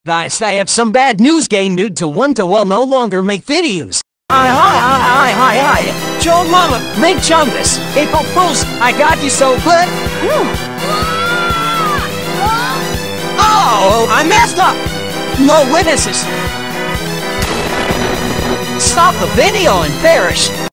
Guys, I have some bad news. Game Nude to One to will no longer make videos. Hi. Joe Mama, make Chungus. April Fools, I got you so good. Oh, I messed up. No witnesses. Stop the video and perish.